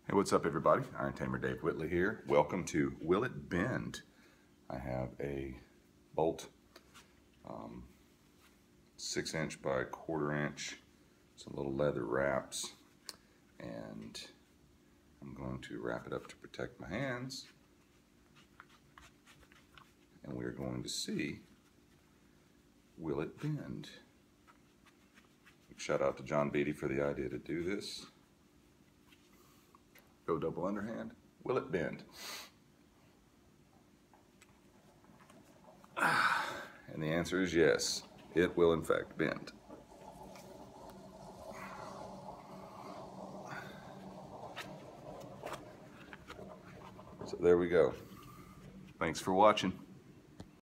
Hey, what's up everybody? Iron Tamer Dave Whitley here. Welcome to Will It Bend? I have a bolt, 6" by 1/4", some little leather wraps, and I'm going to wrap it up to protect my hands. And we're going to see, will it bend? Shout out to John Beatty for the idea to do this. Go double underhand. Will it bend? And the answer is yes. It will in fact bend. So there we go. Thanks for watching.